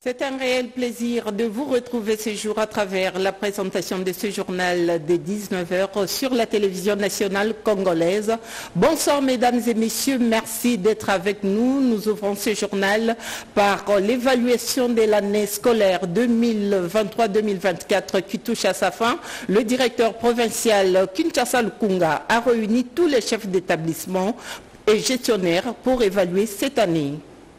C'est un réel plaisir de vous retrouver ce jour à travers la présentation de ce journal de 19h sur la télévision nationale congolaise. Bonsoir mesdames et messieurs, merci d'être avec nous. Nous ouvrons ce journal par l'évaluation de l'année scolaire 2023-2024 qui touche à sa fin. Le directeur provincial Kinshasa Lukunga a réuni tous les chefs d'établissement et gestionnaires pour évaluer cette année.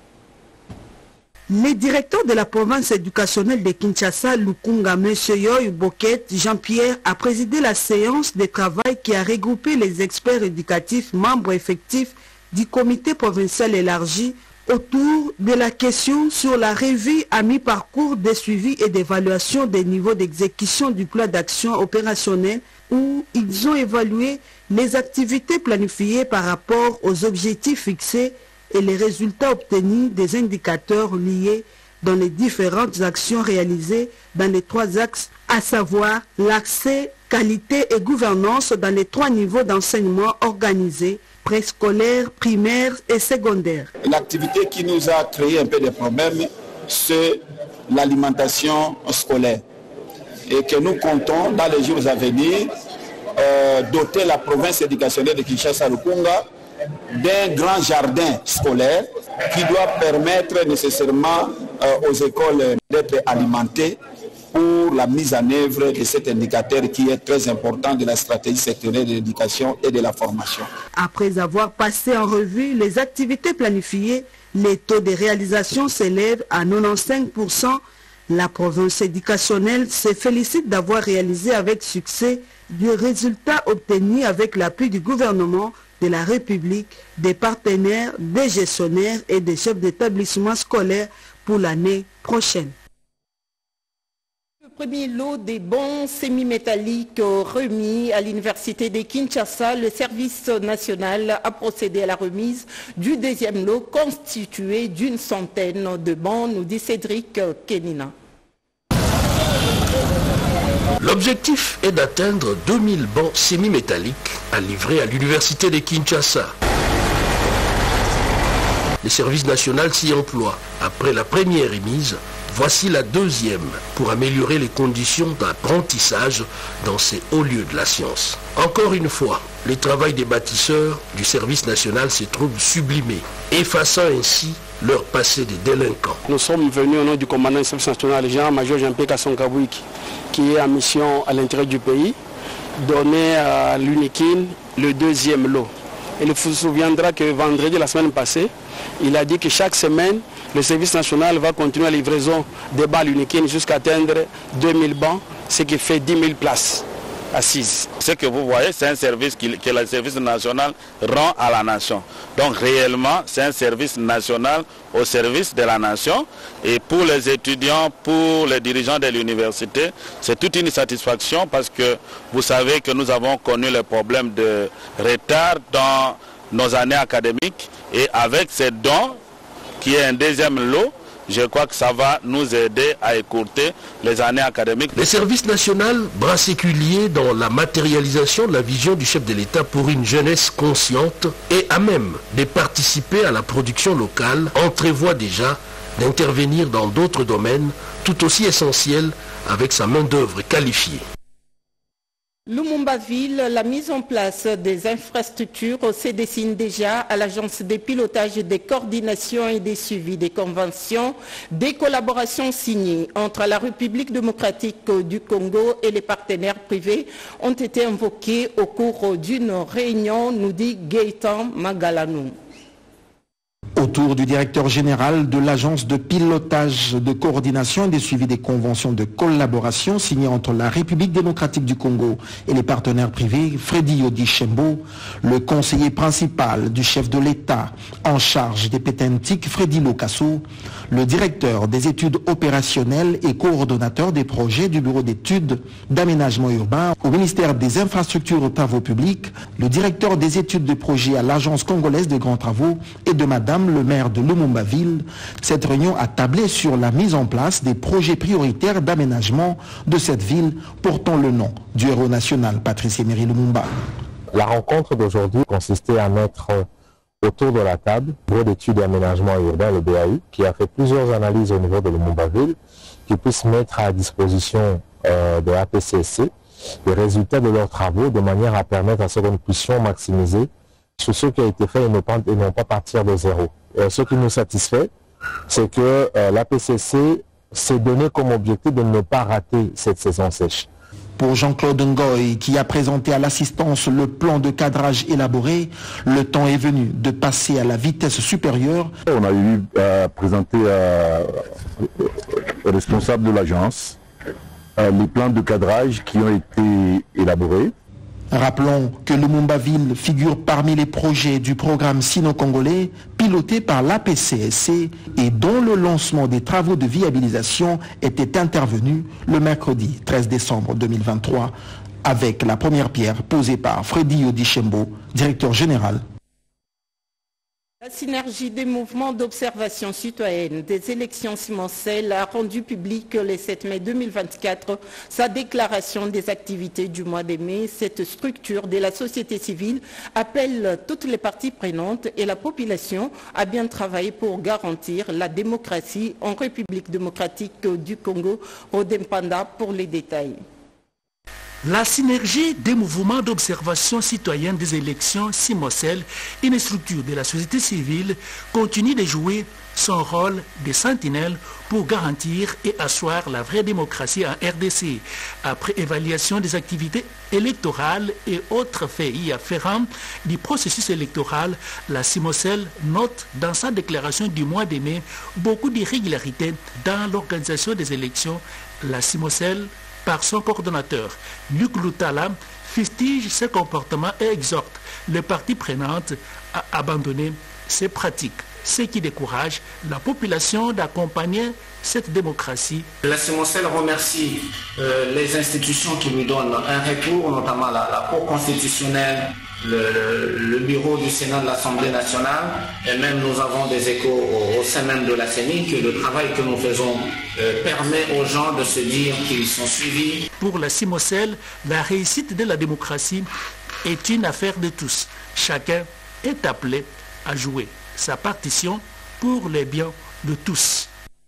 Le directeur de la province éducationnelle de Kinshasa, Lukunga, M. Yoy Boket Jean-Pierre, a présidé la séance de travail qui a regroupé les experts éducatifs, membres effectifs du comité provincial élargi autour de la question sur la revue à mi-parcours des suivis et d'évaluation des niveaux d'exécution du plan d'action opérationnel où ils ont évalué les activités planifiées par rapport aux objectifs fixés et les résultats obtenus des indicateurs liés dans les différentes actions réalisées dans les 3 axes, à savoir l'accès, qualité et gouvernance dans les 3 niveaux d'enseignement organisés, préscolaire, primaire et secondaire. L'activité qui nous a créé un peu de problèmes, c'est l'alimentation scolaire. Et que nous comptons dans les jours à venir doter la province éducationnelle de Kinshasa Lukunga d'un grand jardin scolaire qui doit permettre nécessairement aux écoles d'être alimentées pour la mise en œuvre de cet indicateur qui est très important de la stratégie sectorielle de l'éducation et de la formation. Après avoir passé en revue les activités planifiées, les taux de réalisation s'élèvent à 95%. La province éducationnelle se félicite d'avoir réalisé avec succès des résultats obtenus avec l'appui du gouvernement de la République, des partenaires, des gestionnaires et des chefs d'établissement scolaire pour l'année prochaine. Le premier lot des bons semi-métalliques remis à l'université de Kinshasa, le service national a procédé à la remise du deuxième lot constitué d'une centaine de bons, nous dit Cédric Kenina. L'objectif est d'atteindre 2000 bancs semi-métalliques à livrer à l'université de Kinshasa. Le service national s'y emploie. Après la première remise, voici la deuxième pour améliorer les conditions d'apprentissage dans ces hauts lieux de la science. Encore une fois, le travail des bâtisseurs du service national se trouve sublimé, effaçant ainsi leur passé de délinquants. Nous sommes venus au nom du commandant du service national, Jean-Major Jean-Pierre Kassongabouiki, qui est en mission à l'intérieur du pays, donner à l'UNIKIN le deuxième lot. Et il vous souviendra que vendredi, la semaine passée, il a dit que chaque semaine, le service national va continuer la livraison des bancs à l'UNIKIN jusqu'à atteindre 2000 bancs, ce qui fait 10 000 places assises. Ce que vous voyez, c'est un service que le service national rend à la nation. Donc réellement, c'est un service national au service de la nation. Et pour les étudiants, pour les dirigeants de l'université, c'est toute une satisfaction parce que vous savez que nous avons connu les problèmes de retard dans nos années académiques. Et avec ces dons, qui est un deuxième lot, je crois que ça va nous aider à écourter les années académiques. Le service national, bras séculier dans la matérialisation de la vision du chef de l'État pour une jeunesse consciente et à même de participer à la production locale, entrevoit déjà d'intervenir dans d'autres domaines tout aussi essentiels avec sa main-d'œuvre qualifiée. Lumumba-Ville, la mise en place des infrastructures se dessine déjà à l'agence de pilotage des coordinations et des suivis des conventions, des collaborations signées entre la République démocratique du Congo et les partenaires privés ont été invoquées au cours d'une réunion, nous dit Gaëtan Magalanou. Autour du directeur général de l'agence de pilotage de coordination et de suivi des conventions de collaboration signées entre la République démocratique du Congo et les partenaires privés, Freddy Yodi Shembo, le conseiller principal du chef de l'État en charge des pétentiques, Freddy Lokasso, le directeur des études opérationnelles et coordonnateur des projets du bureau d'études d'aménagement urbain au ministère des infrastructures et travaux publics, le directeur des études de projet à l'agence congolaise de grands travaux et de madame le maire de Lumumba-Ville. Cette réunion a tablé sur la mise en place des projets prioritaires d'aménagement de cette ville portant le nom du héros national Patrice Emery Lumumba. La rencontre d'aujourd'hui consistait à mettre autour de la table, bureau d'études et aménagement urbain, le BAU, qui a fait plusieurs analyses au niveau de Lumumba-Ville, qui puisse mettre à disposition de l'APCSC les résultats de leurs travaux de manière à permettre à ce que nous puissions maximiser sur ce qui a été fait et non pas partir de zéro. Ce qui nous satisfait, c'est que l'APCSC s'est donné comme objectif de ne pas rater cette saison sèche. Pour Jean-Claude Ngoy, qui a présenté à l'assistance le plan de cadrage élaboré, le temps est venu de passer à la vitesse supérieure. On a eu à présenter au responsable de l'agence les plans de cadrage qui ont été élaborés. Rappelons que Lumumba-Ville figure parmi les projets du programme sino-congolais piloté par l'APCSC et dont le lancement des travaux de viabilisation était intervenu le mercredi 13 décembre 2023 avec la première pierre posée par Freddy Odichembo, directeur général. La synergie des mouvements d'observation citoyenne des élections Simoncel a rendu public le 7 mai 2024 sa déclaration des activités du mois de mai. Cette structure de la société civile appelle toutes les parties prenantes et la population à bien travailler pour garantir la démocratie en République démocratique du Congo. Rodempanda pour les détails. La synergie des mouvements d'observation citoyenne des élections Simoncel, une structure de la société civile, continue de jouer son rôle de sentinelle pour garantir et asseoir la vraie démocratie en RDC. Après évaluation des activités électorales et autres faits y afférents du processus électoral, la Simoncel note dans sa déclaration du mois de mai beaucoup d'irrégularités dans l'organisation des élections. La Simoncel, par son coordonnateur, Luc Loutala, fustige ses comportements et exhorte les parties prenantes à abandonner ces pratiques, ce qui décourage la population d'accompagner cette démocratie. La Simoncel remercie les institutions qui lui donnent un retour, notamment la Cour constitutionnelle, le bureau du Sénat de l'Assemblée nationale, et même nous avons des échos au sein même de la CENI, que le travail que nous faisons permet aux gens de se dire qu'ils sont suivis. Pour la Simoncel, la réussite de la démocratie est une affaire de tous. Chacun est appelé à jouer sa partition pour les biens de tous.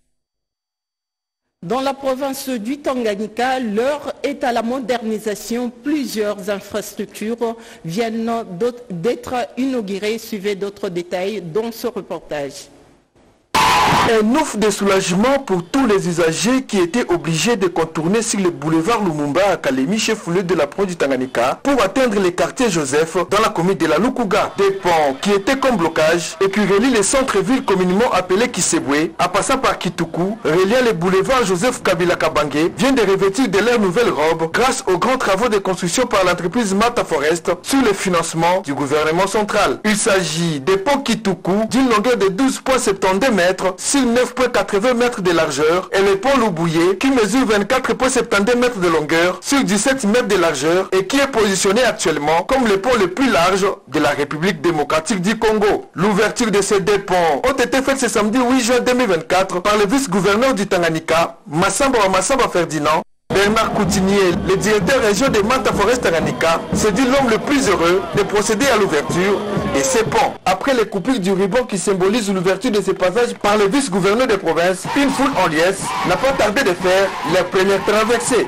Dans la province du Tanganyika, l'heure est à la modernisation. Plusieurs infrastructures viennent d'être inaugurées. Suivez d'autres détails dans ce reportage. Un ouf de soulagement pour tous les usagers qui étaient obligés de contourner sur le boulevard Lumumba à Kalemi, chef-lieu de la province du Tanganyika, pour atteindre les quartiers Joseph dans la commune de la Lukuga. Des ponts qui étaient comme blocage et qui relient les centres-villes communément appelés Kisebwe, en passant par Kituku, reliant les boulevards Joseph Kabila Kabange, viennent de revêtir de leur nouvelle robe grâce aux grands travaux de construction par l'entreprise Mata Forest sur le financement du gouvernement central. Il s'agit des ponts Kituku d'une longueur de 12,72 mètres sur 9,80 mètres de largeur et le pont Loubouye qui mesure 24,72 mètres de longueur sur 17 mètres de largeur et qui est positionné actuellement comme le pont le plus large de la République démocratique du Congo. L'ouverture de ces deux ponts ont été faite ce samedi 8 juin 2024 par le vice-gouverneur du Tanganyika, Massamba Ferdinand. Bernard Coutinier, le directeur région de Mata Forest Tanganyika, se dit l'homme le plus heureux de procéder à l'ouverture de ces ponts. Après les coupures du ruban qui symbolisent l'ouverture de ces passages par le vice-gouverneur de province, une foule en liesse n'a pas tardé de faire les premières traversées.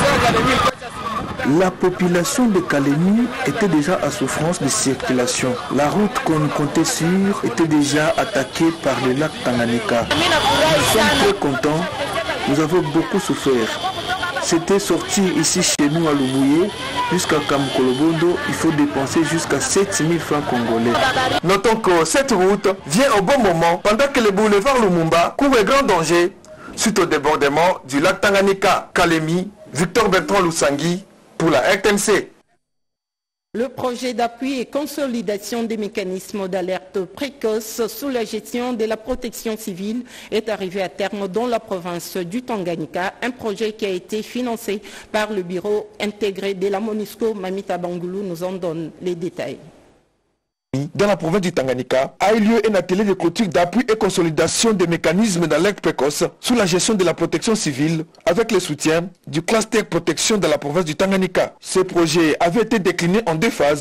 La population de Kalemi était déjà à souffrance de circulation. La route qu'on comptait sur était déjà attaquée par le lac Tanganyika. Nous sommes très contents, nous avons beaucoup souffert. C'était sorti ici chez nous à Loubouye jusqu'à Kamkolobondo, il faut dépenser jusqu'à 7000 francs congolais. Notons que cette route vient au bon moment pendant que le boulevard Lumumba court un grand danger suite au débordement du lac Tanganyika. Kalemi, Victor Bertrand Lusangui pour la RTNC. Le projet d'appui et consolidation des mécanismes d'alerte précoce sous la gestion de la protection civile est arrivé à terme dans la province du Tanganyika, un projet qui a été financé par le bureau intégré de la MONUSCO. Mamita Bangoulou nous en donne les détails. Dans la province du Tanganyika, a eu lieu un atelier de clôture d'appui et consolidation des mécanismes d'alerte précoce sous la gestion de la protection civile avec le soutien du cluster protection de la province du Tanganyika. Ce projet avait été décliné en deux phases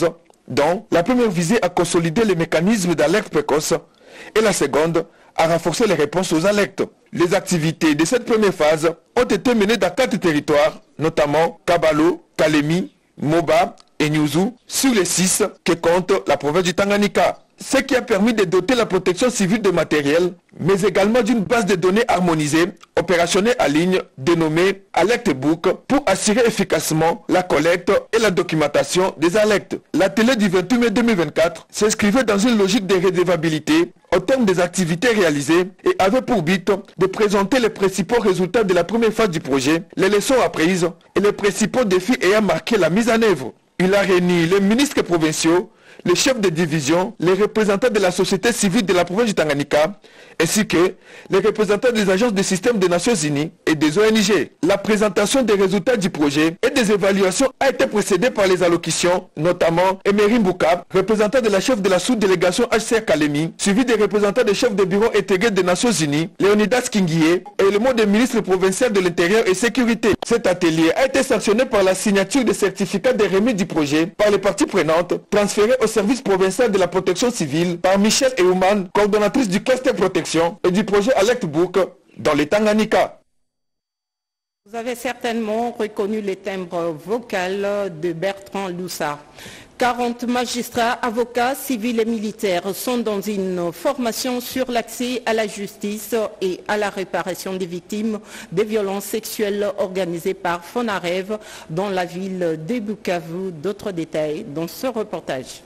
dont la première visait à consolider les mécanismes d'alerte précoce et la seconde à renforcer les réponses aux alertes. Les activités de cette première phase ont été menées dans 4 territoires, notamment Kabalo, Kalemi, Moba et Nyuzu, sur les 6 que compte la province du Tanganyika. Ce qui a permis de doter la protection civile de matériel, mais également d'une base de données harmonisée, opérationnelle en ligne, dénommée Alert Book, pour assurer efficacement la collecte et la documentation des alertes. L'atelier du 28 mai 2024 s'inscrivait dans une logique de redevabilité au terme des activités réalisées et avait pour but de présenter les principaux résultats de la première phase du projet, les leçons apprises et les principaux défis ayant marqué la mise en œuvre. Il a réuni les ministres provinciaux, les chefs de division, les représentants de la société civile de la province du Tanganyika, ainsi que les représentants des agences du système des Nations Unies et des ONG. La présentation des résultats du projet et des évaluations a été précédée par les allocutions, notamment Emery Mbouka, représentant de la chef de la sous-délégation HCR Kalemi, suivi des représentants des chefs de bureau intégrés des Nations Unies, Léonidas Kinguié, et le mot des ministres provinciaux de l'Intérieur et Sécurité. Cet atelier a été sanctionné par la signature des certificats de remise du projet par les parties prenantes, transférés au service provincial de la protection civile par Michel Eouman, coordonnatrice du cluster protection et du projet Alert Book dans les Tanganyika. Vous avez certainement reconnu le timbre vocal de Bertrand Loussa. 40 magistrats, avocats, civils et militaires sont dans une formation sur l'accès à la justice et à la réparation des victimes des violences sexuelles organisées par Fonarev dans la ville de Bukavu. D'autres détails dans ce reportage.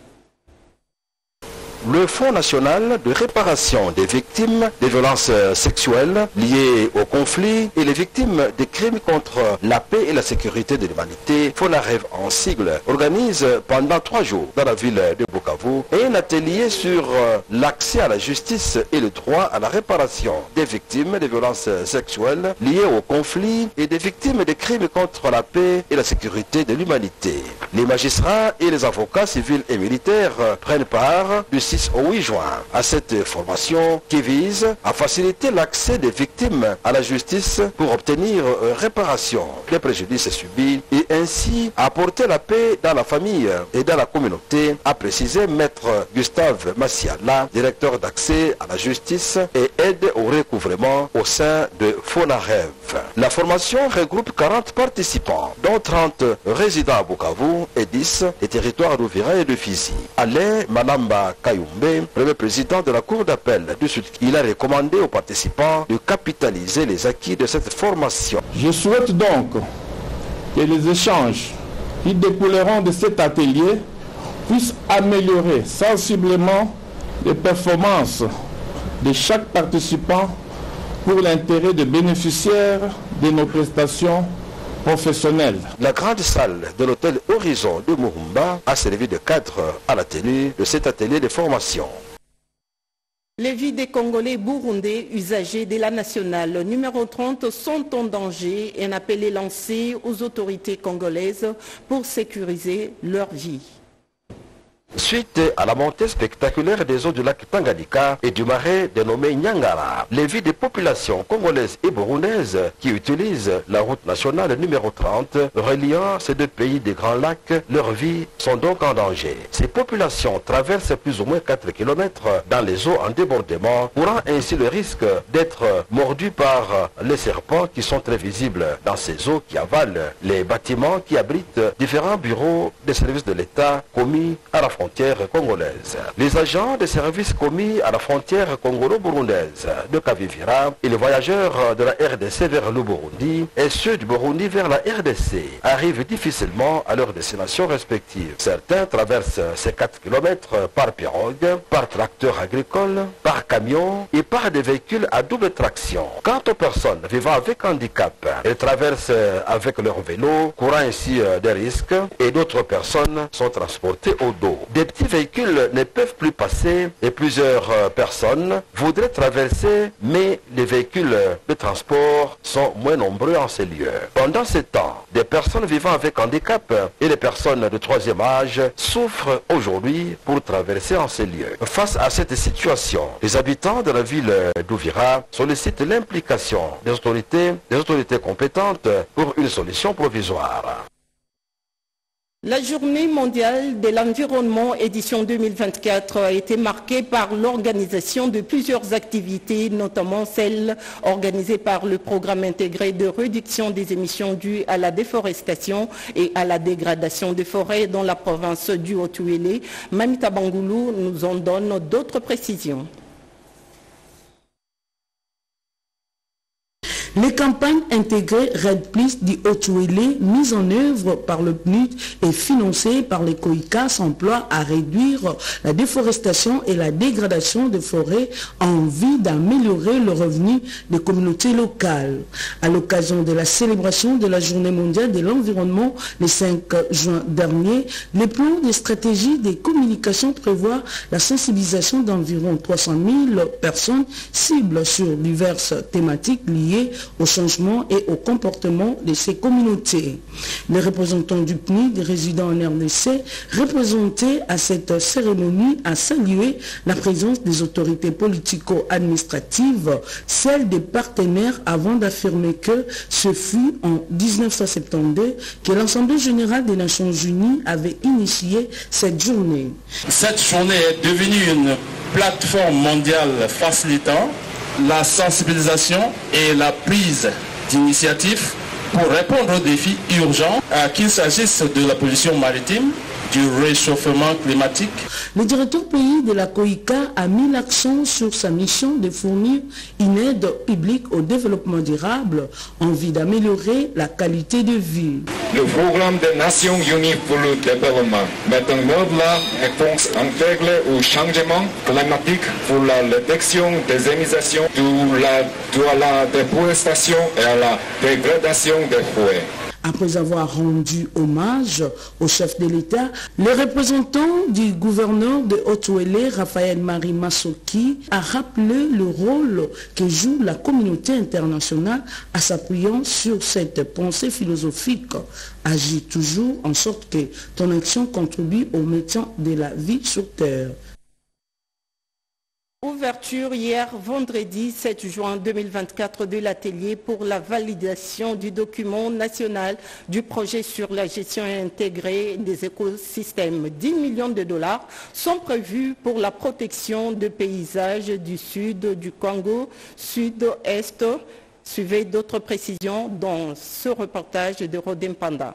Le Fonds national de réparation des victimes des violences sexuelles liées au conflit et les victimes des crimes contre la paix et la sécurité de l'humanité, Fonarev en sigle, organise pendant 3 jours dans la ville de Bukavu un atelier sur l'accès à la justice et le droit à la réparation des victimes des violences sexuelles liées au conflit et des victimes des crimes contre la paix et la sécurité de l'humanité. Les magistrats et les avocats civils et militaires prennent part du 6 au 8 juin à cette formation qui vise à faciliter l'accès des victimes à la justice pour obtenir réparation des préjudices subis et ainsi apporter la paix dans la famille et dans la communauté, a précisé Maître Gustave Massiala, directeur d'accès à la justice et aide au recouvrement au sein de Fonarev. La formation regroupe 40 participants, dont 30 résidents à Bukavu et 10 des territoires d'Ouvira et de Fizi. Alain Malamba Kayumbe, premier président de la Cour d'appel du Sud, il a recommandé aux participants de capitaliser les acquis de cette formation. Je souhaite donc que les échanges qui découleront de cet atelier puissent améliorer sensiblement les performances de chaque participant pour l'intérêt des bénéficiaires de nos prestations professionnelles. La grande salle de l'hôtel Horizon de Murumba a servi de cadre à la tenue de cet atelier de formation. Les vies des Congolais burundais usagers de la nationale numéro 30 sont en danger et un appel est lancé aux autorités congolaises pour sécuriser leur vie. Suite à la montée spectaculaire des eaux du lac Tanganyika et du marais dénommé Nyangara, les vies des populations congolaises et burundaises qui utilisent la route nationale numéro 30 reliant ces 2 pays des Grands Lacs, leurs vies sont donc en danger. Ces populations traversent plus ou moins 4 km dans les eaux en débordement, courant ainsi le risque d'être mordues par les serpents qui sont très visibles dans ces eaux qui avalent les bâtiments qui abritent différents bureaux des services de l'État commis à la frontière congolaise. Les agents des services commis à la frontière congolo-burundaise de Kavivira et les voyageurs de la RDC vers le Burundi et ceux du Burundi vers la RDC arrivent difficilement à leur destination respective. Certains traversent ces 4 km par pirogue, par tracteur agricole, par camion et par des véhicules à double traction. Quant aux personnes vivant avec handicap, elles traversent avec leur vélo, courant ainsi des risques, et d'autres personnes sont transportées au dos. Des petits véhicules ne peuvent plus passer et plusieurs personnes voudraient traverser, mais les véhicules de transport sont moins nombreux en ces lieux. Pendant ce temps, des personnes vivant avec handicap et les personnes de 3e âge souffrent aujourd'hui pour traverser en ces lieux. Face à cette situation, les habitants de la ville d'Ouvira sollicitent l'implication des autorités compétentes pour une solution provisoire. La journée mondiale de l'environnement édition 2024 a été marquée par l'organisation de plusieurs activités, notamment celles organisées par le programme intégré de réduction des émissions dues à la déforestation et à la dégradation des forêts dans la province du Haut-Uélé. Mamita Bangoulou nous en donne d'autres précisions. Les campagnes intégrées Red Plus du Haut-Uélé, mises en œuvre par le PNUD et financées par les COICA, s'emploient à réduire la déforestation et la dégradation des forêts en vue d'améliorer le revenu des communautés locales. À l'occasion de la célébration de la Journée mondiale de l'environnement le 5 juin dernier, le plan de stratégie des communications prévoit la sensibilisation d'environ 300 000 personnes cibles sur diverses thématiques liées au changement et au comportement de ces communautés. Les représentants du PNUD résidant en RDC, représentés à cette cérémonie, a salué la présence des autorités politico-administratives, celles des partenaires, avant d'affirmer que ce fut en 1972 que l'Assemblée générale des Nations unies avait initié cette journée. Cette journée est devenue une plateforme mondiale facilitant la sensibilisation et la prise d'initiatives pour répondre aux défis urgents, qu'il s'agisse de la pollution maritime, du réchauffement climatique. Le directeur pays de la COICA a mis l'accent sur sa mission de fournir une aide publique au développement durable en vue d'améliorer la qualité de vie. Le programme des Nations Unies pour le développement met en œuvre la réponse intégrée au changement climatique pour la réduction des émissions de la déforestation et à la dégradation des forêts. Après avoir rendu hommage au chef de l'État, le représentant du gouverneur de Haut-Uélé, Raphaël Marie Massoki, a rappelé le rôle que joue la communauté internationale en s'appuyant sur cette pensée philosophique. Agis toujours en sorte que ton action contribue au maintien de la vie sur Terre. Ouverture hier vendredi 7 juin 2024 de l'atelier pour la validation du document national du projet sur la gestion intégrée des écosystèmes. 10 millions de dollars sont prévus pour la protection de paysages du sud du Congo, sud-est. Suivez d'autres précisions dans ce reportage de Rodin Panda.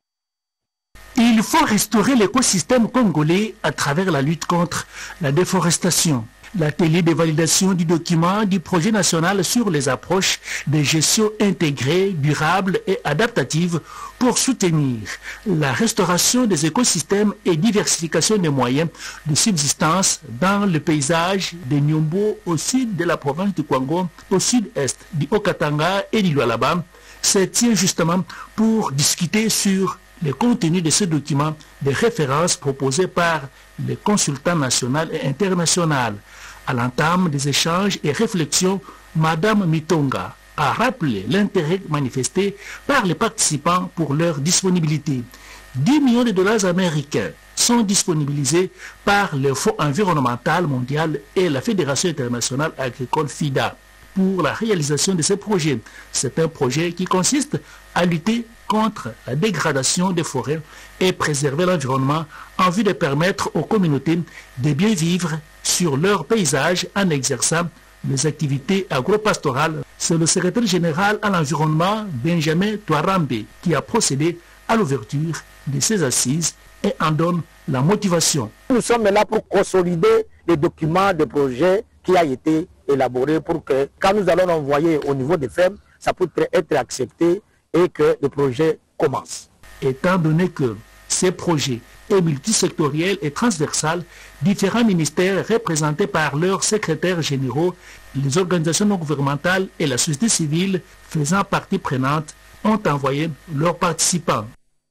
Il faut restaurer l'écosystème congolais à travers la lutte contre la déforestation. L'atelier de validation du document du projet national sur les approches de gestion intégrée, durable et adaptative pour soutenir la restauration des écosystèmes et diversification des moyens de subsistance dans le paysage de Nyombo au sud de la province du Congo, au sud-est du Haut-Katanga et du Lualaba, se tient justement pour discuter sur le contenu de ce document de référence proposé par les consultants nationaux et internationaux. À l'entame des échanges et réflexions, Madame Mitonga a rappelé l'intérêt manifesté par les participants pour leur disponibilité. 10 millions de dollars américains sont disponibilisés par le Fonds environnemental mondial et la Fédération internationale agricole FIDA pour la réalisation de ces projets. C'est un projet qui consiste à lutter contre la dégradation des forêts et préserver l'environnement en vue de permettre aux communautés de bien vivre sur leur paysage en exerçant les activités agro-pastorales. C'est le secrétaire général à l'environnement, Benjamin Touarambe, qui a procédé à l'ouverture de ces assises et en donne la motivation. Nous sommes là pour consolider les documents de projet qui a été élaboré pour que, quand nous allons l'envoyer au niveau des fermes, ça peut être accepté et que le projet commence. Étant donné que ces projets est multisectoriel et transversal, différents ministères représentés par leurs secrétaires généraux, les organisations non gouvernementales et la société civile faisant partie prenante ont envoyé leurs participants.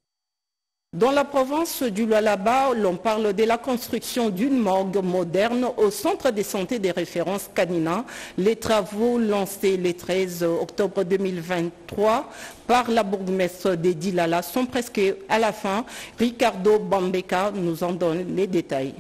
Dans la province du Lualaba, l'on parle de la construction d'une morgue moderne au centre de santé des références Kanina. Les travaux lancés le 13 octobre 2023 par la bourgmestre de Dilala sont presque à la fin. Ricardo Bambeka nous en donne les détails.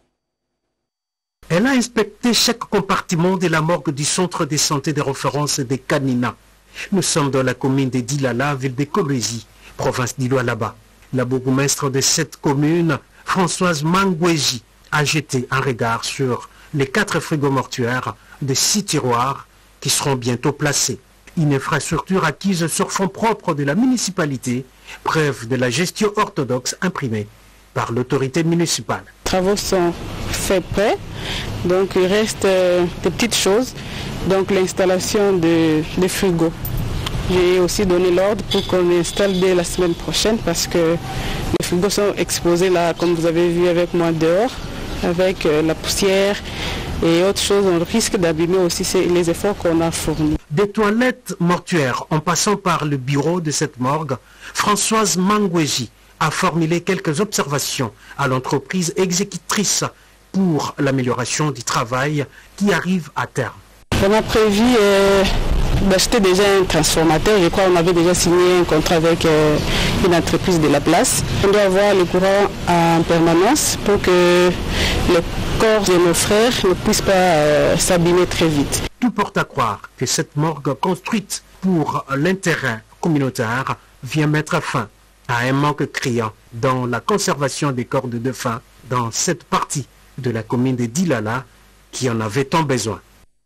Elle a inspecté chaque compartiment de la morgue du centre de santé des références de Kanina. Nous sommes dans la commune de Dilala, ville de Kolwezi, province du Lualaba. La bourgmestre de cette commune, Françoise Mangweji, a jeté un regard sur les 4 frigos mortuaires de 6 tiroirs qui seront bientôt placés. Une infrastructure acquise sur fonds propres de la municipalité, preuve de la gestion orthodoxe imprimée par l'autorité municipale. Les travaux sont faits prêts, donc il reste des petites choses, donc l'installation des frigos. J'ai aussi donné l'ordre pour qu'on installe dès la semaine prochaine parce que les frigos sont exposés là, comme vous avez vu avec moi dehors, avec la poussière et autres choses. On risque d'abîmer aussi les efforts qu'on a fournis. Des toilettes mortuaires en passant par le bureau de cette morgue, Françoise Mangweji a formulé quelques observations à l'entreprise exécutrice pour l'amélioration du travail qui arrive à terme. On a prévu d'acheter déjà un transformateur. Je crois qu'on avait déjà signé un contrat avec une entreprise de la place. On doit avoir le courant en permanence pour que le corps de nos frères ne puisse pas s'abîmer très vite. Tout porte à croire que cette morgue construite pour l'intérêt communautaire vient mettre fin à un manque criant dans la conservation des corps de défunts dans cette partie de la commune de Dilala qui en avait tant besoin.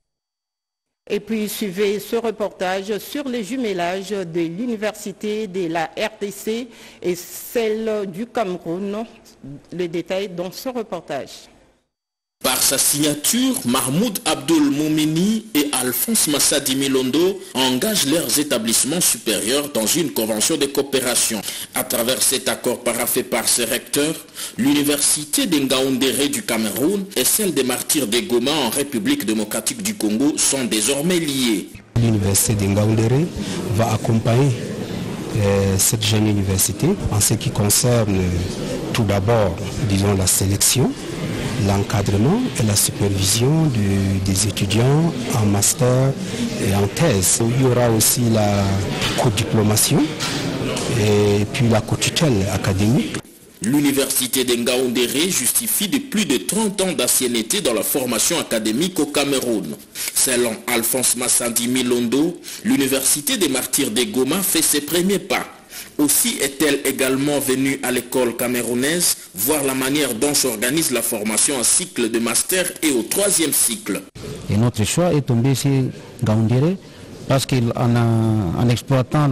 Et puis suivez ce reportage sur les jumelages de l'université de la RDC et celle du Cameroun. Les détails dans ce reportage. Par sa signature, Mahmoud Abdul Moumini et Alphonse Massadi Milondo engagent leurs établissements supérieurs dans une convention de coopération. À travers cet accord paraphé par ses recteurs, l'université de Ngaoundéré du Cameroun et celle des Martyrs de Goma en République démocratique du Congo sont désormais liées. L'université de Ngaoundéré va accompagner cette jeune université en ce qui concerne tout d'abord, disons, la sélection, l'encadrement et la supervision des étudiants en master et en thèse. Il y aura aussi la codiplomation et puis la co-tutelle académique. L'université de Ngaoundéré justifie de plus de 30 ans d'ancienneté dans la formation académique au Cameroun. Selon Alphonse Massadi Milondo, l'université des Martyrs de Goma fait ses premiers pas. Aussi est-elle également venue à l'école camerounaise voir la manière dont s'organise la formation en cycle de master et au 3e cycle. Et notre choix est tombé sur Ngaoundéré parce qu'en exploitant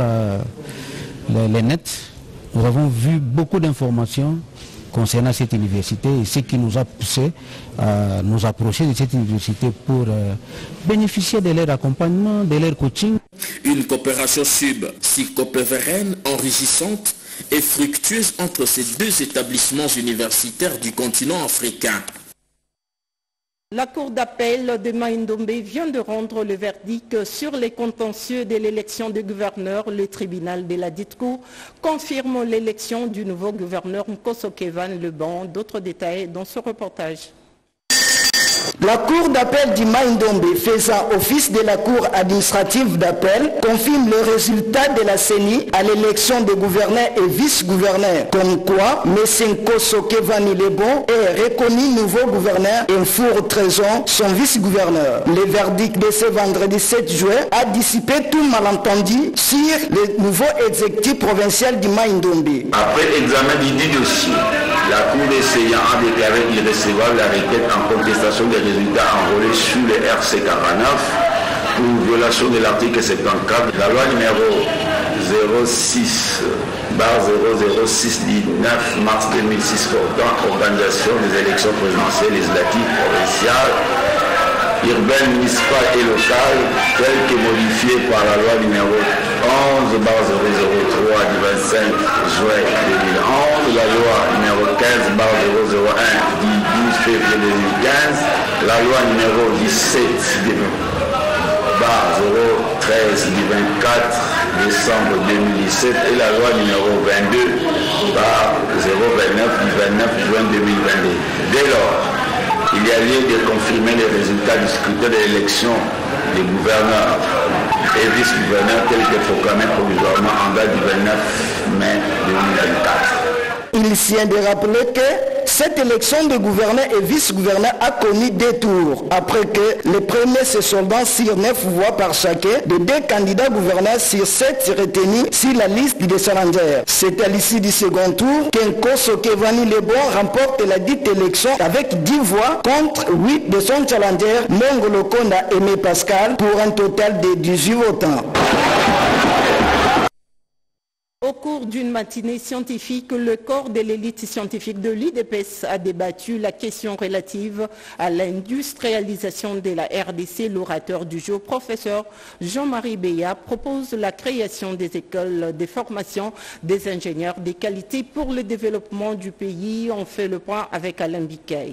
les nets, nous avons vu beaucoup d'informations concernant cette université et ce qui nous a poussé à nous approcher de cette université pour bénéficier de leur accompagnement, de leur coaching. Une coopération sub-psychopévérenne enrichissante et fructueuse entre ces deux établissements universitaires du continent africain. La Cour d'appel de Maïndombe vient de rendre le verdict sur les contentieux de l'élection du gouverneur. Le tribunal de la dite Cour confirme l'élection du nouveau gouverneur Nkoso Kevan Leban. D'autres détails dans ce reportage. La Cour d'appel du Maïndombe, faisant office de la Cour administrative d'appel, confirme le résultat de la CENI à l'élection de gouverneur et vice-gouverneur. Comme quoi, M. Nkoso Kevani Lebon est reconnu nouveau gouverneur et Four Trezon son vice-gouverneur. Le verdict de ce vendredi 7 juin a dissipé tout malentendu sur le nouveau exécutif provincial du Maïndombe. Après examen du dossier, la Cour des séants a déclaré irrecevable la requête en contestation des résultats enrôlés sur le RC 49 pour violation de l'article 74 de la loi numéro 06/006 du 9 mars 2006 portant organisation des élections présidentielles, législatives, provinciales, urbaines, municipales et locales, telles que modifiées par la loi numéro 11/003 du 25 juin 2011, la loi numéro 15/001 du 12 février 2015, la loi numéro 17/013 du 24 décembre 2017 et la loi numéro 22/029 du 29 juin 2022. Dès lors, il y a lieu de confirmer les résultats du scrutin de l'élection des gouverneurs et vice-gouverneurs tels que proclamés provisoirement en date du 29 mai 2024. Il vient de rappeler que Cette élection de gouverneur et vice-gouverneur a connu 2 tours, après que les premiers se soldant sur 9 voix par chacun de 2 candidats gouverneurs sur 7 retenus sur la liste des challenger. C'est à l'issue du second tour qu'Enko Sokevani Lebon remporte la dite élection avec 10 voix contre 8 de son challenger Mongolo Konda Aimé Pascal pour un total de 18 votants. Au cours d'une matinée scientifique, le corps de l'élite scientifique de l'UDPS a débattu la question relative à l'industrialisation de la RDC. L'orateur du jour, professeur Jean-Marie Beya, propose la création des écoles de formation des ingénieurs des qualités pour le développement du pays. On fait le point avec Alain Bikay.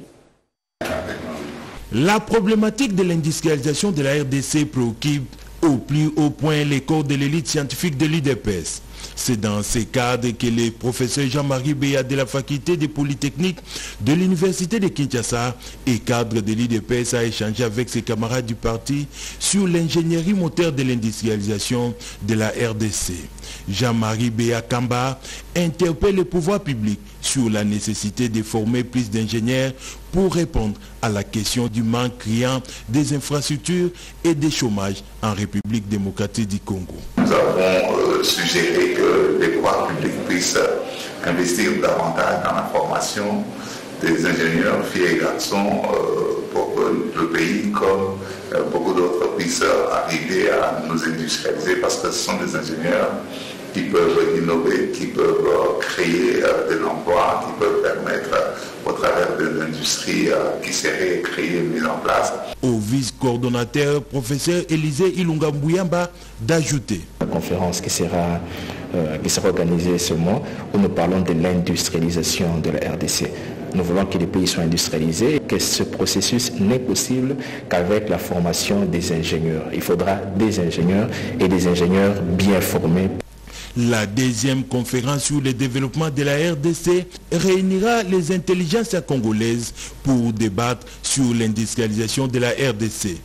La problématique de l'industrialisation de la RDC préoccupe au plus haut point les corps de l'élite scientifique de l'UDPS. C'est dans ces cadres que le professeur Jean-Marie Beya de la faculté des polytechniques de l'université de Kinshasa et cadre de l'UDPS a échangé avec ses camarades du parti sur l'ingénierie moteur de l'industrialisation de la RDC. Jean-Marie Beya Kamba interpelle le pouvoir public sur la nécessité de former plus d'ingénieurs pour répondre à la question du manque criant des infrastructures et des chômages en République démocratique du Congo. Nous avons suggéré que les pouvoirs publics puissent investir davantage dans la formation des ingénieurs, filles et garçons, pour que le pays, comme beaucoup d'autres, puissent arriver à nous industrialiser, parce que ce sont des ingénieurs qui peuvent innover, qui peuvent créer de l'emploi, qui peuvent permettre au travers de l'industrie qui serait créée et mise en place. Au vice-coordonnateur, professeur Élisée Ilunga Mbouyamba, d'ajouter. La conférence qui sera organisée ce mois, où nous parlons de l'industrialisation de la RDC. Nous voulons que les pays soient industrialisés, que ce processus n'est possible qu'avec la formation des ingénieurs. Il faudra des ingénieurs et des ingénieurs bien formés. La deuxième conférence sur le développement de la RDC réunira les intelligences congolaises pour débattre sur l'industrialisation de la RDC.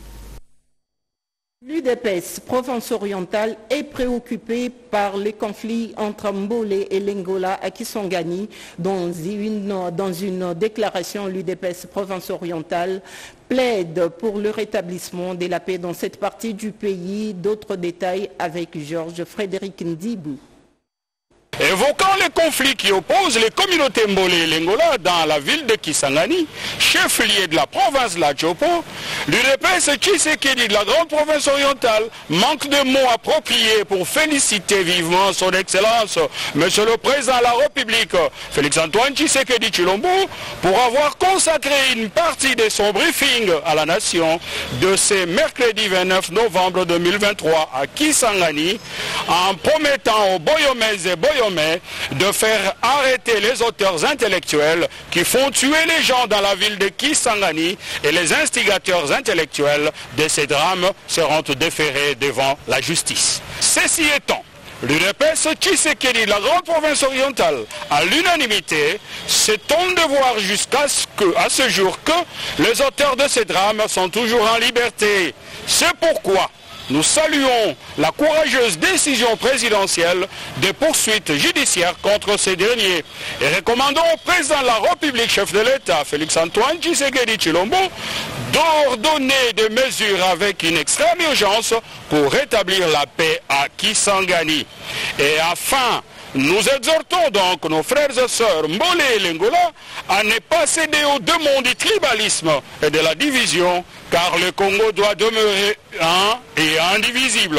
L'UDPS Provence-Orientale est préoccupée par les conflits entre Mbolé et Lengola à Kisangani. Dans une déclaration, l'UDPS Provence-Orientale plaide pour le rétablissement de la paix dans cette partie du pays. D'autres détails avec Georges Frédéric Ndibou. Évoquant les conflits qui opposent les communautés Mbolé et Lengola dans la ville de Kisangani, chef-lieu de la province de la Djopo, l'UDPS Tshisekedi de la grande province orientale manque de mots appropriés pour féliciter vivement son excellence, Monsieur le Président de la République, Félix-Antoine Tshisekedi Tshilombo, pour avoir consacré une partie de son briefing à la nation de ce mercredi 29 novembre 2023 à Kisangani, en promettant aux Boyomais et Boyomais de faire arrêter les auteurs intellectuels qui font tuer les gens dans la ville de Kisangani, et les instigateurs intellectuels de ces drames seront déférés devant la justice. Ceci étant, l'UDPS Tshisekedi de la grande province orientale, à l'unanimité, s'étonne de voir jusqu'à ce jour que les auteurs de ces drames sont toujours en liberté. C'est pourquoi nous saluons la courageuse décision présidentielle de poursuites judiciaires contre ces derniers et recommandons au président de la République, chef de l'État, Félix-Antoine Tshisekedi Tshilombo, d'ordonner des mesures avec une extrême urgence pour rétablir la paix à Kisangani. Et enfin, nous exhortons donc nos frères et sœurs Mbolé et Lengola à ne pas céder au démon du tribalisme et de la division, car le Congo doit demeurer un et indivisible.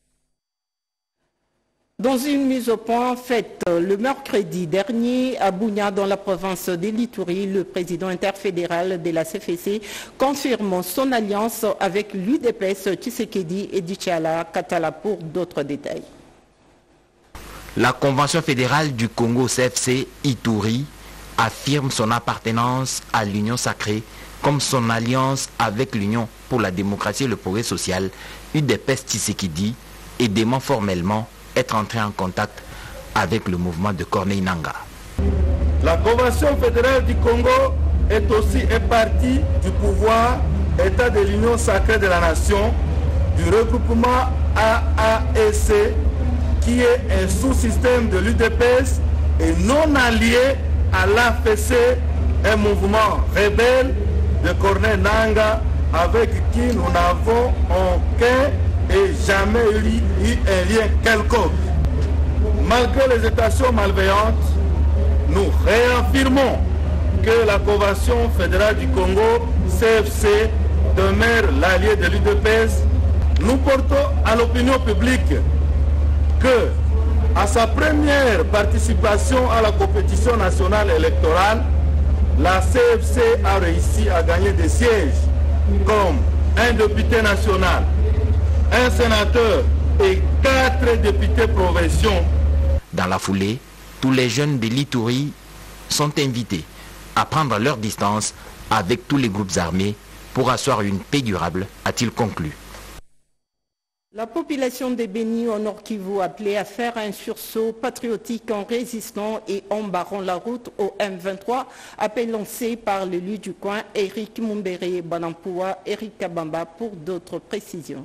Dans une mise au point faite le mercredi dernier à Bunia, dans la province de l'Ituri, le président interfédéral de la CFC confirme son alliance avec l'UDPS Tshisekedi et Dichala Katala pour d'autres détails. La Convention fédérale du Congo CFC Ituri affirme son appartenance à l'Union sacrée comme son alliance avec l'Union pour la démocratie et le progrès social, UDPS Tshisekedi, et dément formellement être entré en contact avec le mouvement de Corneille Nangaa. La Convention fédérale du Congo est aussi un parti du pouvoir, État de l'Union sacrée de la nation, du regroupement AAEC, qui est un sous-système de l'UDPS et non allié à l'AFC un mouvement rebelle de Corneille Nangaa avec qui nous n'avons aucun et jamais eu un lien quelconque. Malgré les intentions malveillantes, nous réaffirmons que la Convention fédérale du Congo, CFC, demeure l'allié de l'UDPS. Nous portons à l'opinion publique que, à sa première participation à la compétition nationale électorale, la CFC a réussi à gagner des sièges comme un député national, un sénateur et 4 députés provinciaux. Dans la foulée, tous les jeunes de l'Ituri sont invités à prendre leur distance avec tous les groupes armés pour asseoir une paix durable, a-t-il conclu. La population de Béni au Nord Kivu appelée à faire un sursaut patriotique en résistant et en barrant la route au M23, appel lancé par l'élu du coin Eric Mumbere Banampua, Eric Kabamba pour d'autres précisions.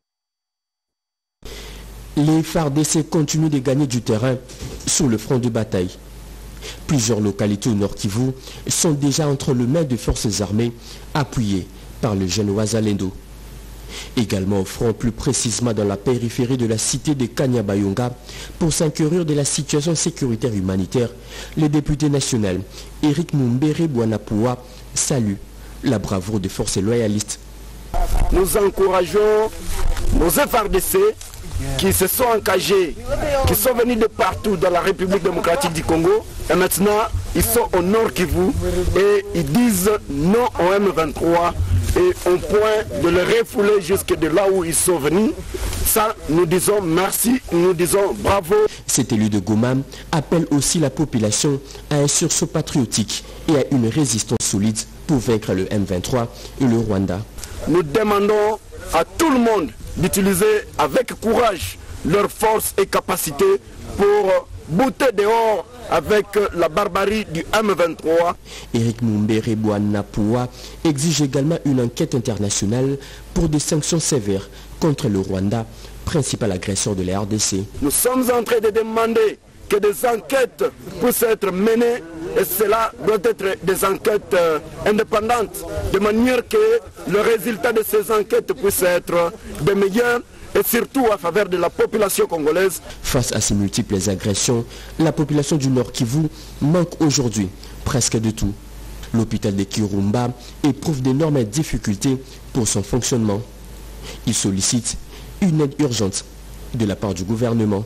Les FARDC continuent de gagner du terrain sur le front de bataille. Plusieurs localités au Nord Kivu sont déjà entre les mains de forces armées appuyées par le jeune Wazalendo. Également au front, plus précisément dans la périphérie de la cité de Kanyabayonga, pour s'inquiéter de la situation sécuritaire humanitaire, le député national Eric Mumbere Bwanapua salue la bravoure des forces loyalistes. Nous encourageons nos FARDC qui se sont engagés, qui sont venus de partout dans la République démocratique du Congo, et maintenant ils sont au Nord Kivu et ils disent non au M23 et au point de les refouler jusque de là où ils sont venus. Ça, nous disons merci, nous disons bravo. Cet élu de Goma appelle aussi la population à un sursaut patriotique et à une résistance solide pour vaincre le M23 et le Rwanda. Nous demandons à tout le monde d'utiliser avec courage leurs forces et capacités pour bouter dehors avec la barbarie du M23. Eric Mumbere Bwanapua exige également une enquête internationale pour des sanctions sévères contre le Rwanda, principal agresseur de la RDC. Nous sommes en train de demander que des enquêtes puissent être menées et cela doit être des enquêtes indépendantes, de manière que le résultat de ces enquêtes puisse être des meilleurs et surtout en faveur de la population congolaise. Face à ces multiples agressions, la population du Nord Kivu manque aujourd'hui presque de tout. L'hôpital de Kirumba éprouve d'énormes difficultés pour son fonctionnement. Il sollicite une aide urgente de la part du gouvernement.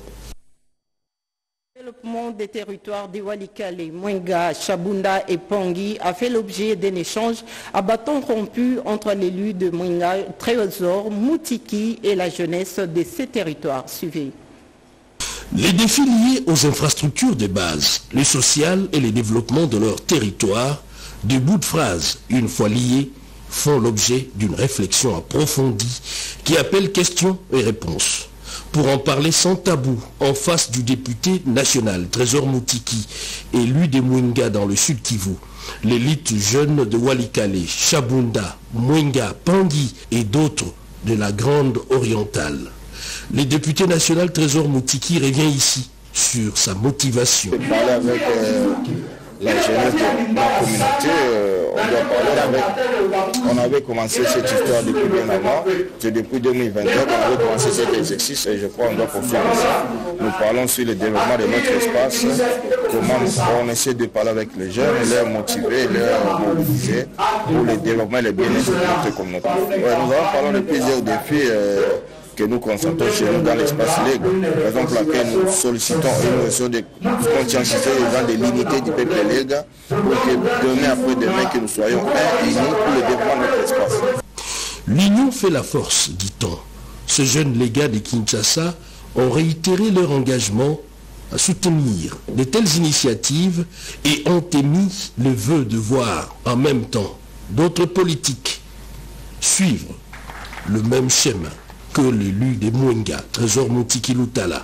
Le développement des territoires de Walikale, Mwenga, Chabunda et Pangui a fait l'objet d'un échange à bâton rompu entre l'élu de Mwenga, Trésor, Moutiki et la jeunesse de ces territoires. Suivez. Les défis liés aux infrastructures de base, le social et le développement de leur territoire, de bouts de phrases, une fois liés, font l'objet d'une réflexion approfondie qui appelle questions et réponses. Pour en parler sans tabou, en face du député national Trésor Moutiki, élu de Mwenga dans le sud Kivu, l'élite jeune de Walikale, Chabunda, Mwenga, Pangui et d'autres de la Grande Orientale. Le député national Trésor Moutiki revient ici sur sa motivation. Parler avec la jeunesse de la communauté, on doit parler avec... On avait commencé cette histoire depuis bien avant, c'est depuis 2024 qu'on avait commencé cet exercice et je crois qu'on doit poursuivre ça. Nous parlons sur le développement de notre espace, comment on essaie de parler avec les jeunes, les motiver, les mobiliser pour le développement et le bien-être de notre communauté. Ouais, nous avons parlé de plusieurs défis que nous concentrons chez nous dans l'espace libre. Par exemple, laquelle nous sollicitons et nous essayons de conscientiser les gens de l'unité du peuple libre pour que demain après demain que nous soyons unis pour le développement de notre espace. L'union fait la force, dit-on. Ces jeunes légats de Kinshasa ont réitéré leur engagement à soutenir de telles initiatives et ont émis le vœu de voir en même temps d'autres politiques suivre le même schéma que l'élu de Mwenga, Trésor Moutiki Lutala.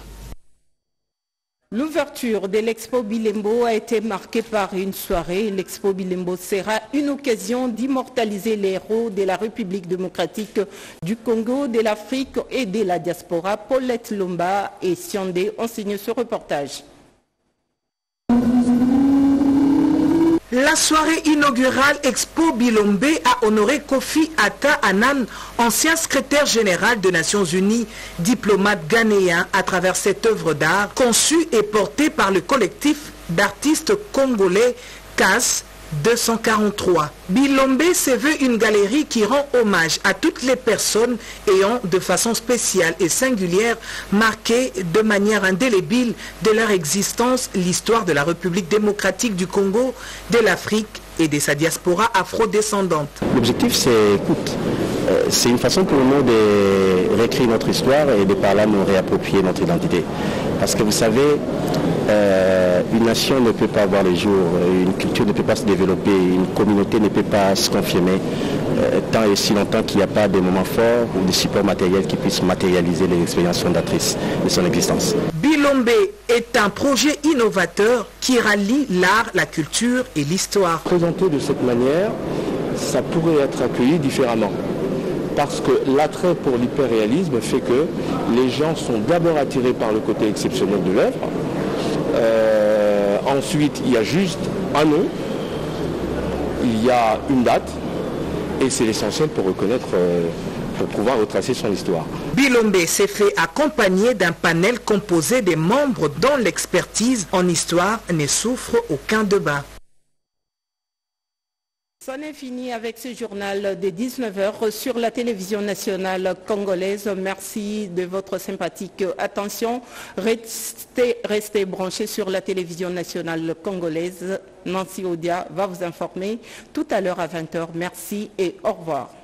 L'ouverture de l'Expo Bilembo a été marquée par une soirée. L'Expo Bilembo sera une occasion d'immortaliser les héros de la République démocratique du Congo, de l'Afrique et de la diaspora. Paulette Lomba et Siandé ont signé ce reportage. La soirée inaugurale Expo Bilombe a honoré Kofi Atta Annan, ancien secrétaire général des Nations Unies, diplomate ghanéen, à travers cette œuvre d'art conçue et portée par le collectif d'artistes congolais CAS 243. Bilombe se veut une galerie qui rend hommage à toutes les personnes ayant de façon spéciale et singulière marqué de manière indélébile de leur existence l'histoire de la République démocratique du Congo, de l'Afrique et de sa diaspora afro-descendante. L'objectif c'est, écoute, c'est une façon pour nous de réécrire notre histoire et de par là nous réapproprier notre identité. Parce que vous savez, une nation ne peut pas voir le jour, une culture ne peut pas se développer, une communauté ne peut pas se confirmer tant et si longtemps qu'il n'y a pas de moments forts ou de supports matériels qui puissent matérialiser les expériences fondatrices de son existence. Bilombe est un projet innovateur qui rallie l'art, la culture et l'histoire. Présenté de cette manière, ça pourrait être accueilli différemment. Parce que l'attrait pour l'hyperréalisme fait que les gens sont d'abord attirés par le côté exceptionnel de l'œuvre. Ensuite, il y a juste un nom, il y a une date, et c'est l'essentiel pour reconnaître, pour pouvoir retracer son histoire. Bilombe s'est fait accompagner d'un panel composé des membres dont l'expertise en histoire ne souffre aucun débat. C'en est fini avec ce journal de 19h sur la télévision nationale congolaise. Merci de votre sympathique attention. Restez branchés sur la télévision nationale congolaise. Nancy Odia va vous informer tout à l'heure à 20h. Merci et au revoir.